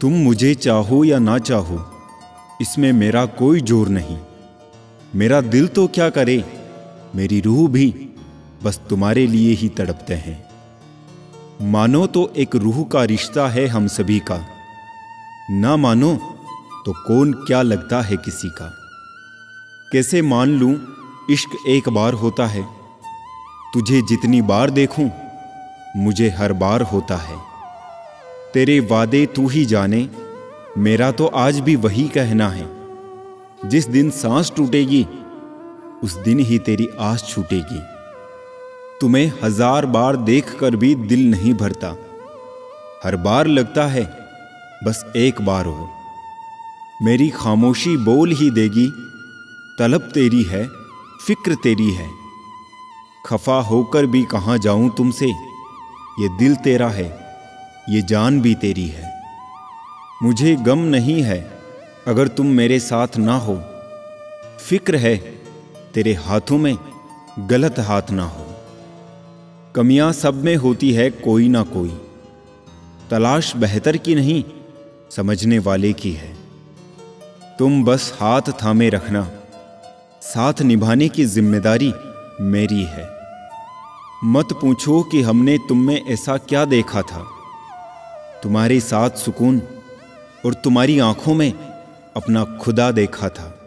तुम मुझे चाहो या ना चाहो, इसमें मेरा कोई जोर नहीं। मेरा दिल तो क्या करे, मेरी रूह भी बस तुम्हारे लिए ही तड़पते हैं। मानो तो एक रूह का रिश्ता है हम सभी का, ना मानो तो कौन क्या लगता है किसी का। कैसे मान लूं इश्क एक बार होता है, तुझे जितनी बार देखूं मुझे हर बार होता है। तेरे वादे तू ही जाने, मेरा तो आज भी वही कहना है। जिस दिन सांस टूटेगी उस दिन ही तेरी आस छूटेगी। तुम्हें 1000 बार देखकर भी दिल नहीं भरता, हर बार लगता है बस एक बार हो। मेरी खामोशी बोल ही देगी, तलब तेरी है, फिक्र तेरी है। खफा होकर भी कहाँ जाऊं तुमसे, ये दिल तेरा है, ये जान भी तेरी है। मुझे गम नहीं है अगर तुम मेरे साथ ना हो, फिक्र है तेरे हाथों में गलत हाथ ना हो। कमियां सब में होती है कोई ना कोई, तलाश बेहतर की नहीं समझने वाले की है। तुम बस हाथ थामे रखना, साथ निभाने की जिम्मेदारी मेरी है। मत पूछो कि हमने तुम में ऐसा क्या देखा था, तुम्हारे साथ सुकून और तुम्हारी आंखों में अपना खुदा देखा था।